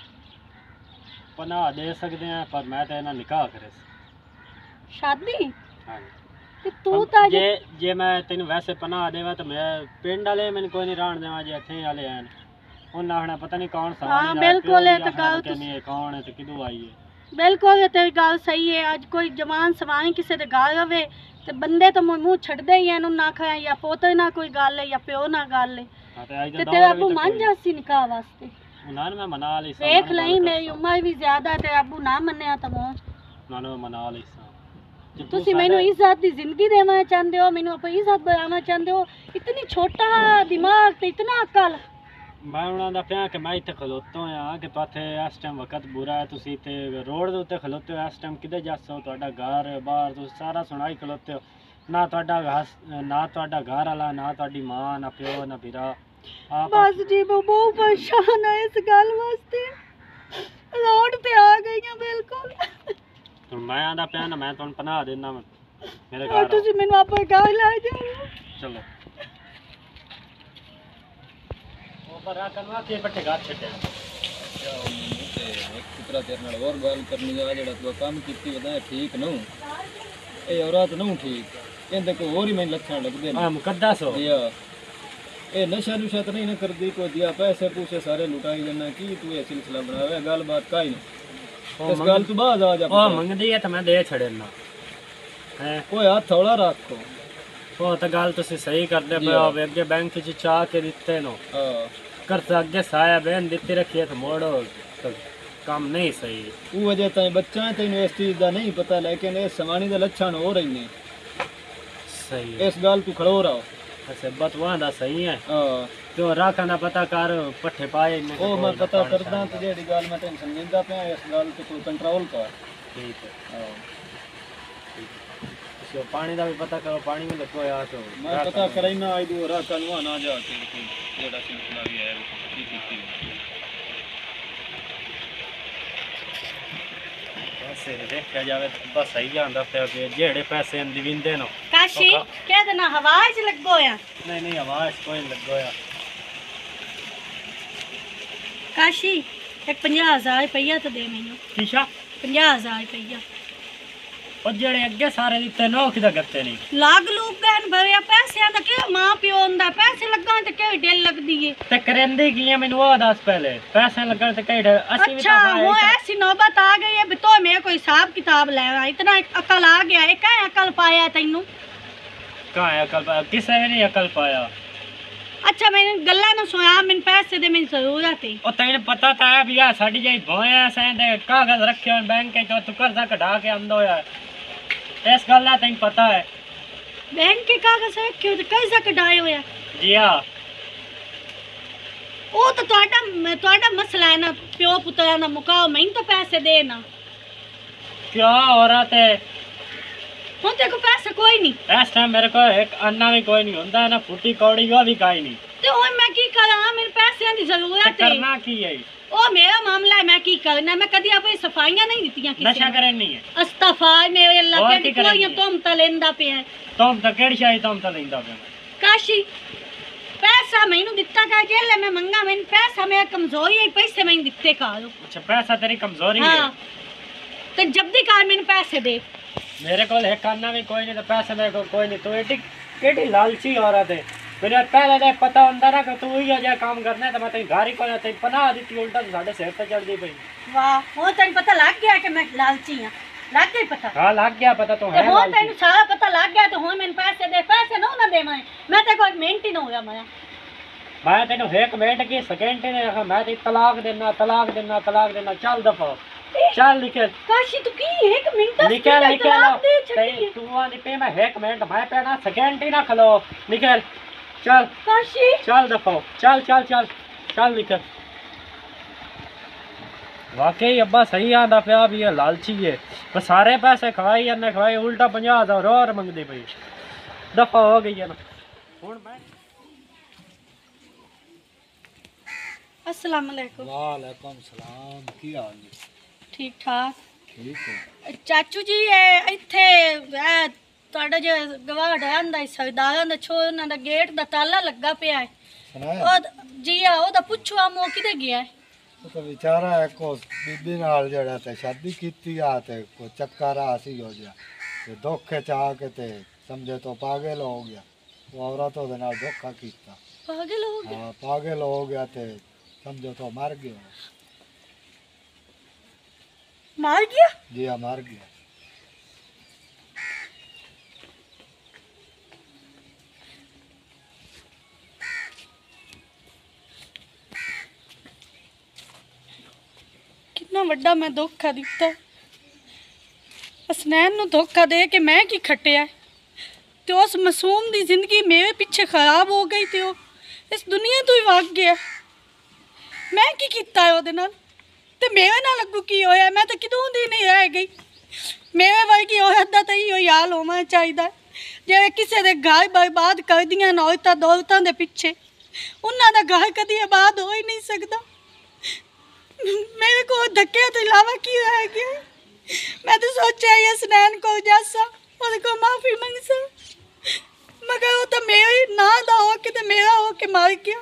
ਪਨਾਹ ਦੇ ਸਕਦੇ ਆ ਪਰ ਮੈਂ ਤਾਂ ਇਹਨਾਂ ਨਿਕਾਹ ਕਰੇ ਸੀ ਸ਼ਾਦੀ ਹਾਂਜੀ ਤੇ ਤੂੰ ਤਾਂ ਅਜੇ ਜੇ ਜੇ ਮੈਂ ਤੈਨੂੰ ਵੈਸੇ ਪਨਾਹ ਦੇਵਾਂ ਤਾਂ ਮੈਂ ਪਿੰਡ ਵਾਲੇ ਮੈਨੂੰ ਕੋਈ ਨਹੀਂ ਰਹਿਣ ਦੇਵਾਂ ਜੇ ਇੱਥੇ ਵਾਲੇ ਆਣ ਉਹਨਾਂ ਆਖਣਾ ਪਤਾ ਨਹੀਂ ਕੌਣ ਸਾ ਹਾਂ, ਬਿਲਕੁਲ ਇਹ ਤਾਂ ਗੱਲ ਤੁਸੀਂ- ਨਹੀਂ ਕੌਣ ਹੈ ਤੇ ਕਿਦੋਂ ਆਈ ਹੈ ਬਿਲਕੁਲ ਇਹ ਤੇਰੀ ਗੱਲ ਸਹੀ ਹੈ ਅੱਜ ਕੋਈ ਜਵਾਨ ਸਵਾਈ ਕਿਸੇ ਦੇ ਘਰ ਰਵੇ ਤੇ ਬੰਦੇ ਤਾਂ ਮੂੰਹ ਮੂੰਹ ਛੱਡਦੇ ਹੀ ਆ ਇਹਨੂੰ ਨਾ ਖਾਇਆ ਜਾਂ ਪੋਤੇ ਨਾਲ ਕੋਈ ਗੱਲ ਹੈ ਜਾਂ ਪਿਓ ਨਾਲ ਗੱਲ ਹੈ ਹਾਂ ਤੇ ਅੱਜ ਤੇ ਦਾ ਤੇਰਾ ਦੌਰ ਅੱਬੂ ਵੀ ਤਾਂ ਮੰਨ ਕੋਈ- ਜਾ ਸੀ ਨਿਕਾਹ ਵਾਸਤੇ ਉਹਨਾਂ ਨੂੰ ਮੈਂ ਮਨਾ ਲਈ ਸਾਂ ਵੇਖ ਲਈ ਮੇਰੀ ਉਮਰ ਵੀ ਜ਼ਿਆਦਾ ਹੈ ਤੇ ਅੱਬੂ ਨਾ ਮੰਨਿਆ ਤਾਂ ਮੋਹ ਉਹਨਾਂ ਨੂੰ ਮੈਂ ਮਨਾ ਲਈ ਸਾਂ ਜੇ ਤੂੰ ਤੁਸੀਂ ਮੈਨੂੰ ਸਾਡੇ- ਇੱਜ਼ਤ ਦੀ ਜ਼ਿੰਦਗੀ ਦੇਣਾ ਚਾਹੁੰਦੇ ਹੋ ਮੈਨੂੰ ਆਪਣੀ ਇੱਜ਼ਤ ਬਣਾਉਣਾ ਚਾਹੁੰਦੇ ਹੋ ਇਤਨੀ ਛੋਟਾ ਦਿਮਾਗ ਤੇ ਇਤਨਾ ਅਕਲ ਮੈਂ ਉਹਨਾਂ ਦਾ ਪਿਆ ਕਿ ਮੈਂ ਇੱਥੇ ਖਲੋਤਾ ਆ ਕਿ ਤੁਹਾਡੇ ਇਸ ਟਾਈਮ ਵਕਤ ਬੁਰਾ ਹੈ ਤੁਸੀਂ ਤੇ ਰੋਡ ਦੇ ਉੱਤੇ ਖਲੋਤੇ ਹੋ ਇਸ ਟਾਈਮ ਕਿੱਥੇ ਜਾਸੋ ਤੁਹਾਡਾ ਘਰ ਬਾਹਰ ਤੁਸੀਂ ਸਾਰਾ ਸੁਣਾਈ ਖਲੋਤੇ ਹੋ ਨਾ ਤੁਹਾਡਾ ਘਰ ਨਾ ਤੁਹਾਡਾ ਘਰ ਵਾਲਾ ਨਾ ਤੁਹਾਡੀ ਮਾਂ ਨਾ ਪਿਓ ਨਾ ਵੀਰਾ ਆਪ ਬਸ ਜੀ ਮੈਂ ਬਹੁਤ ਪਰੇਸ਼ਾਨ ਹੈ ਇਸ ਗੱਲ ਵਾਸਤੇ ਰੋਡ ਤੇ ਆ ਗਈ ਹਾਂ ਬਿਲਕੁਲ ਹੁਣ ਮੈਂ ਆਂਦਾ ਪਿਆ ਨਾ ਮੈਂ ਤੁਹਾਨੂੰ ਪਨਾਹ ਦੇਣਾ ਮੇਰੇ ਔਰ ਘਰ ਤੁਸੀਂ ਮੈਨੂੰ ਆਪਣੇ ਘਰ ਲੈ ਜਾਓ ਚਲੋ ਉਹ ਬਰਾ ਕਰਵਾ ਕੇ ਬੱਟੇ ਘਰ ਛੱਡਿਆ ਇੱਕ ਪੁੱਤਰਾ ਤੇਰੇ ਨਾਲ ਹੋਰ ਗੱਲ ਕਰਨੀ ਆ ਜਿਹੜਾ ਤੂੰ ਕੰਮ ਕੀਤੀ ਉਹਦਾ ਠੀਕ ਨੂੰ ਇਹ ਔਰਤ ਨੂੰ ਠੀਕ ਇਹਦੇ ਕੋ ਹੋਰ ਹੀ ਮੈਨੂੰ ਲੱਛਣ ਲੱਗਦੇ ਨੇ ਆ ਮੁਕੱਦਸ ਹੋ ਦਿਆ ਇਹ ਨਸ਼ਾ ਨੁਸ਼ਾ ਤਾਂ ਨਹੀਂ ਨਾ ਕਰਦੀ ਕੋਈ ਦਿਆ ਪੈਸੇ ਪੂਸੇ ਸਾਰੇ ਲੁਟਾਈ ਜਾਂਦਾ ਕੀ ਤੂੰ ਇਹ ਸਿਲਸਿਲਾ ਬਣਾਵੇ ਗੱਲਬਾਤ ਕਾਈ ਨਹੀਂ ਇਸ ਗੱਲ ਤੋਂ ਬਾਅਦ ਆ ਜਾ ਉਹ ਮੰਗਦੀ ਹੈ ਤਾਂ ਮੈਂ ਦੇ ਛੜਨਾ ਹੈ ਕੋਈ ਹੱਥ ਹੌਲਾ ਰੱਖੋ ਉਹ ਤਾਂ ਗੱਲ ਤੁਸੀਂ ਸਹੀ ਕਰਦੇ ਪਏ ਹੋ ਅੱਗੇ ਬੈਂਕ 'ਚ ਚਾਹ ਕੇ ਦਿੱਤੇ ਨੋ ਹਾਂ ਕਰਤਾ ਅੱਗੇ ਸਾਇਆ ਬੈਨ ਦਿੱਤੀ ਰੱਖੀ ਤਾਂ ਮੋੜੋ ਤਾਂ ਕੰਮ ਨਹੀਂ ਸਹੀ ਉਹ ਅਜੇ ਤਾਈਂ ਬੱਚਾ ਤੈਨੂੰ ਇਸ ਚੀਜ਼ ਦਾ ਨਹੀਂ ਪਤਾ ਲੇਕਿਨ ਇਹ ਸਮਾਣੀ ਦੇ ਲੱਛਣ ਹੋ ਰਹੇ ਨੇ ਸਹੀ ਹੈ ਇਸ ਗੱਲ ਤੋਂ ਖੜੋ ਰਹੋ ਅਸੇ ਬਤਵਾਂ ਦਾ ਸਹੀ ਹੈ ਹਾਂ ਕਿਉਂ ਰਾਖਾਂ ਦਾ ਪਤਾ ਕਰ ਪੱਠੇ ਪਾਏ ਨੇ ਉਹ ਮੈਂ ਪਤਾ ਕਰਦਾ ਤੇ ਜਿਹੜੀ ਗੱਲ ਮੈਂ ਤੈਨੂੰ ਸਮਝਾਉਂਦਾ ਪਿਆ ਇਸ ਗੱਲ ਤੇ ਕੋਈ ਕੰਟਰੋਲ ਕਰ ਠੀਕ ਹੈ ਹਾਂ ਤੁਸੀਂ ਉਹ ਪਾਣੀ ਦਾ ਵੀ ਪਤਾ ਕਰੋ ਪਾਣੀ ਵਿੱਚ ਕੋਈ ਆ ਸੋ ਮੈਂ ਪਤਾ ਕਰਾਈਨਾ ਆਈ ਦੂ ਰਾਖਾਂ ਨੂੰ ਨਾ ਜਾ ਕੇ ਕੋਈ ਜਿਹੜਾ ਸਿਲਸਿਲਾ ਵੀ ਹੈ ਕੀ ਕੀਤੀ वैसे देखा जाए तो बस सही आंदा पिया कि जेड़े पैसे इन दिविंदे नो काशी कह देना हवा च लगो या नहीं नहीं आवाज कोई नहीं लगो या काशी एक पंजाह हजार रुपया तो दे मैनू शीशा पंजाह हजार रुपया और जेड़े अगे सारे दिते नो किदा करते नहीं लाग लूग गए भरिया पैसे दा के मां प्यो हुंदा पैसे लगा ते के दिल लगदी है ते करेंदी की है मैनू वो दस पहले पैसे लगन ते कई अस्सी अच्छा वो ऐसी नौबत आ गई है भी तो मेरे को हिसाब किताब लेना इतना अकल आ गया है क्या अकल पाया तैनू कहां है अकल पाया किसे ने नहीं अकल पाया अच्छा मैंने गल्ला न सुना मैंने पैसे दे मैंने जरूरत है ओ तैने पता था है भैया साडी जाई भोया से दे कागज रखे बैंक के तो तू कर्जा कढा के अंदो यार इस गल दा तैने पता है बैंक के कागज रखे तो कैसा कढाए होया जी हां ओ तो ਤੁਹਾਡਾ ਤੁਹਾਡਾ मसला है ना प्यो पुत्रा ना मुकाओ मैं तो पैसे देना क्या हो रहा थे हुन तेरे को पैसा कोई नहीं इस टाइम मेरे को एक अन्ना भी कोई नहीं होंदा ना फुटी कौड़ी वो भी काई नहीं तो हुन मैं की करा मेरे पैसे की जरूरत है करना की है ओ मेरा मामला है मैं की करना मैं कदी अपनी सफाइयां नहीं दित्तियां किसी नशा करे नहीं है अस्तफार मेरे अल्लाह और के की करेंगे? कोई तुम ता लेंदा पे है तुम तो केड़ी शाही तुम तो लेंदा पे काशी पैसा मैनू दिता का जेले मैं मंगा मैंने पैसा मेरा कमजोरी है पैसे मैंने दिते कारो अच्छा पैसा तेरी कमजोरी हाँ है तो जब्दी कार मैंने पैसे दे मेरे को एक अन्ना भी कोई नहीं तो पैसे मेरे को कोई नहीं तू एडी केडी लालची औरत है मेरे पहले तो पता होंदा ना कि तू ही जा काम करना है तो मैं तेरी घर ही को ना तेरी पनाह दी उल्टा साडे सिर पे चढ़ दी पई वाह वो तेन पता लग गया कि मैं लालची हां लग गया पता हां लग गया पता तो है हो लालची तेन सारा पता लग गया तो हो मैंने पैसे दे पैसे ना ना दे मैं मैं ते कोई मिनट ही ना होया मैं मैं तेन एक मिनट की सेकंड ने रखा मैं तेरी तलाक देना तलाक देना तलाक देना चल दफा चल निकल काशी तू की एक मिनट निकल निकल दे छड़ी तू आनी पे मैं एक मिनट मैं पे ना सेकंड ही ना खलो निकल चल काशी चल दफा चल चल चल चल निकल वाकई अब्बा सही आंदा पिया भी ये लालची है बस सारे पैसे खवाई अन्ने खवाई उल्टा पचास हजार और मंगदी पई दफा हो गई है ना हुन मैं अस्सलाम वालेकुम वालेकुम सलाम की हाल है ठीक ठाक ठीक है ਚਾਚੂ ਜੀ ਇਹ ਇੱਥੇ ਇਹ ਤੁਹਾਡਾ ਜੋ ਗਵਾਹ ਰਹਿੰਦਾ ਹੈ ਸਰਦਾਰਾਂ ਦਾ ਛੋ ਉਹਨਾਂ ਦਾ ਗੇਟ ਦਾ ਤਾਲਾ ਲੱਗਾ ਪਿਆ ਹੈ ਸੁਣਾਇਆ ਉਹ ਜੀ ਆ ਉਹਦਾ ਪੁੱਛੋ ਆ ਮੋ ਕਿਤੇ ਗਿਆ ਹੈ ਉਹ ਤਾਂ ਵਿਚਾਰਾ ਹੈ ਕੋ ਬੀਬੀ ਨਾਲ ਜਿਹੜਾ ਤੇ ਸ਼ਾਦੀ ਕੀਤੀ ਆ ਤੇ ਕੋ ਚੱਕਰ ਆ ਸੀ ਹੋ ਗਿਆ ਤੇ ਧੋਖੇ ਚ ਆ ਕੇ ਤੇ ਸਮਝੇ ਤੋਂ ਪਾਗਲ ਹੋ ਗਿਆ ਉਹ ਔਰਤ ਉਹਦੇ ਨਾਲ ਧੋਖਾ ਕੀਤਾ ਪਾਗਲ ਹੋ ਗਿਆ ਹਾਂ ਪਾਗਲ ਹੋ ਗਿਆ ਤੇ ਸਮਝੋ ਤੋਂ ਮਰ ਗਿਆ ਮਾਰ ਗਿਆ ਜੀ ਆ ਮਰ ਗਿਆ कितना वड्डा मैं धोखा दिता हसनैन नूं धोखा दे के मैं की खटिया तो उस मासूम दी जिंदगी मेरे पीछे खराब हो गई तो इस दुनिया तो ही भाग गया मैं की कीता है ओदे नाल ते मेरे नाल अग्गू की होया मैं तो कितों दी नहीं रह गई मेरे वर्गी औरत दा तो इहो हाल होना चाहिए जिवें किसी दे घर बर्बाद कर दियां औरतां दौलतां दे पिछे उन्हां दा घर कदी आबाद हो ही नहीं सकता मेरे को धक्के तो इलावा की रह गया मैं तो सोचा ये स्नैन को जैसा और को माफी मंगसा मगर वो तो मेरे ना दा हो के तो मेरा हो के मार गया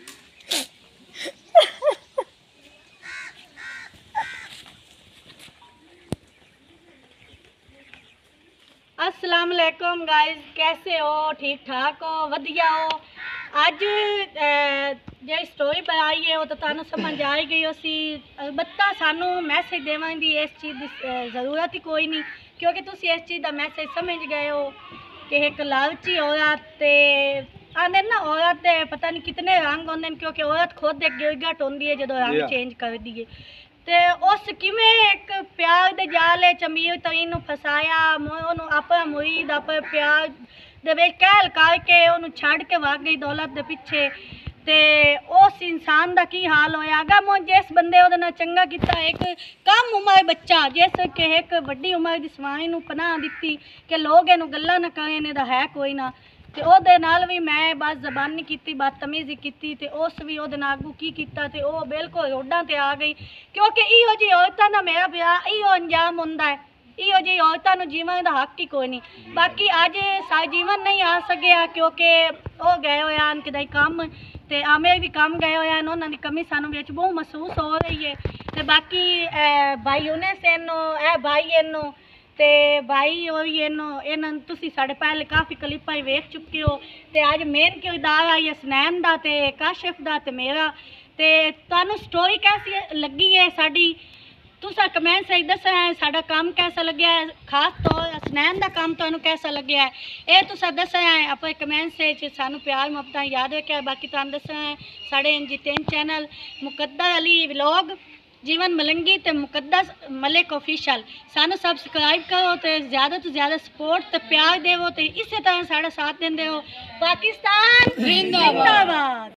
अस्सलाम वालेकुम गाइस कैसे हो ठीक ठाक हो वधिया हो ਅੱਜ ਜਿਹੜੀ ਸਟੋਰੀ ਬਣਾਈ ਹੈ ਉਹ ਤਾਂ ਤੁਹਾਨੂੰ ਸਮਝ ਆ ਹੀ ਗਈ ਹੋਸੀ ਅਲਬੱਤਾ ਸਾਨੂੰ ਮੈਸੇਜ ਦੇਣ ਦੀ ਇਸ ਚੀਜ਼ ਦੀ ਜ਼ਰੂਰਤ ਹੀ ਕੋਈ ਨਹੀਂ ਕਿਉਂਕਿ ਤੁਸੀਂ ਇਸ ਚੀਜ਼ ਦਾ ਮੈਸੇਜ ਸਮਝ ਗਏ ਹੋ ਕਿ ਇੱਕ ਲਾਲਚੀ ਔਰਤ ਤੇ ਆਂਦੇ ਨਾ ਔਰਤ ਦੇ ਪਤਾ ਨਹੀਂ ਕਿਤਨੇ ਰੰਗ ਹੁੰਦੇ ਨੇ ਕਿਉਂਕਿ ਔਰਤ ਖੁਦ ਇੱਕ ਗਿਰਗਟ ਹੁੰਦੀ ਹੈ ਜਦੋਂ ਰੰਗ ਚੇਂਜ ਕਰਦੀ ਹੈ ਤੇ ਉਸ ਕਿਵੇਂ ਇੱਕ ਪਿਆਰ ਦੇ ਜਾਲੇ ਚਮੀਰ ਤਵੀਨ ਨੂੰ ਫਸਾਇਆ ਉਹਨੂੰ ਆਪਣਾ ਮੁਰੀਦ ਆਪਣਾ ਪਿਆਰ ਦੇ ਵਿੱਚ ਕਹਿਲ ਕਰਕੇ ਉਹਨੂੰ ਛੱਡ ਕੇ ਵਗ ਗਈ ਦੌਲਤ ਦੇ ਪਿੱਛੇ ਤੇ ਉਸ ਇਨਸਾਨ ਦਾ ਕੀ ਹਾਲ ਹੋਇਆਗਾ ਮੋ ਜਿਸ ਬੰਦੇ ਉਹਦੇ ਨਾਲ ਚੰਗਾ ਕੀਤਾ ਇੱਕ ਕਮ ਉਮਰ ਬੱਚਾ ਜਿਸ ਕਿ ਇੱਕ ਵੱਡੀ ਉਮਰ ਦੀ ਸਵਾਈ ਨੂੰ ਪਨਾਹ ਦਿੱਤੀ ਕਿ ਲੋਕ ਇਹਨੂੰ ਗੱਲਾਂ ਨਾ ਕਰਨ ਇਹਦਾ ਹੈ ਕੋਈ ਨਾ ਤੇ ਉਹਦੇ ਨਾਲ ਵੀ ਮੈਂ ਬਸ ਜ਼ਬਾਨੀ ਕੀਤੀ, ਬਦਤਮੀਜ਼ੀ ਕੀਤੀ ਤੇ ਉਸ ਵੀ ਉਹਦੇ ਨਾਲ ਅੱਗੂ ਕੀ ਕੀਤਾ ਤੇ ਉਹ ਬਿਲਕੁਲ ਰੋਡਾਂ ਤੇ ਆ ਗਈ। ਕਿਉਂਕਿ ਇਹੋ ਜਿਹੀ ਔਰਤਾਂ ਦਾ ਮੇਰਾ ਵਿਆਹ ਇਹੋ ਅੰਜਾਮ ਹੁੰਦਾ ਹੈ। ਇਹੋ ਜਿਹੀ ਔਰਤਾਂ ਨੂੰ ਜੀਵਨ ਦਾ ਹੱਕ ਹੀ ਕੋਈ ਨਹੀਂ। ਬਾਕੀ ਅੱਜ ਸਾ ਜੀਵਨ ਨਹੀਂ ਆ ਸਕਿਆ ਕਿਉਂਕਿ ਉਹ ਗਏ ਹੋਏ ਹਨ ਕਿਤੇ ਕੰਮ ਤੇ ਆਮੇ ਵੀ ਕੰਮ ਗਏ ਹੋਏ ਹਨ। ਉਹਨਾਂ ਦੀ ਕਮੀ ਸਾਨੂੰ ਵਿੱਚ ਬਹੁਤ ਮਹਿਸੂਸ ਹੋ ਰਹੀ ਹੈ। ਤੇ ਬਾਕੀ ਇਹ ਭਾਈ ਉਹਨੇ ਸੈਨੋ ਇਹ ਭਾਈ ਇਹਨੂੰ ਤੇ ਭਾਈ ਹੋਈ ਇਹਨੂੰ ਇਹਨਾਂ ਨੂੰ ਤੁਸੀਂ ਸਾਡੇ ਪਹਿਲੇ ਕਾਫੀ ਕਲਿੱਪਾਂ ਹੀ ਵੇਖ ਚੁੱਕੇ ਹੋ। ਤੇ ਅੱਜ ਮੇਨ ਕਿਰਦਾਰ ਆਈ ਹੈ ਸਨੈਨ ਦਾ ਤੇ ਕਾਸ਼ਿਫ ਦਾ ਤੇ ਮੇਰਾ। ਤੇ ਤੁਹਾਨੂੰ ਸਟੋਰੀ ਕੈਸੀ ਲੱਗੀ ਹੈ ਸਾਡੀ, ਤੁਸੀਂ ਕਮੈਂਟ ਸਹੀ ਦੱਸਣਾ ਸਾਡਾ ਕੰਮ ਕੈਸਾ ਲੱਗਿਆ ਹੈ, ਖਾਸ ਤੌਰ ਸਨੈਨ ਦਾ ਕੰਮ ਤੁਹਾਨੂੰ ਕੈਸਾ ਲੱਗਿਆ ਹੈ ਇਹ ਤੁਸੀਂ ਦੱਸਣਾ ਹੈ ਆਪਣੇ ਕਮੈਂਟ ਸੇ। ਸਾਨੂੰ ਪਿਆਰ ਮੁਹੱਬਤਾਂ ਯਾਦ ਰੱਖਿਆ। ਬਾਕੀ ਤੁਹਾਨੂੰ ਦੱਸਣਾ ਹੈ ਸਾਡੇ N G ten channel Mukaddar Ali vlog, Jeevan Malangi ਤੇ ਮੁਕੱਦਸ ਮਲਿਕ ऑफिशियल ਸਾਨੂੰ ਸਬਸਕ੍ਰਾइब करो तो ज़्यादा तो ज़्यादा सपोर्ट तो प्यार देवो तो इस तरह साढ़ा साथ देंदे हो। पाकिस्तान जिंदाबाद।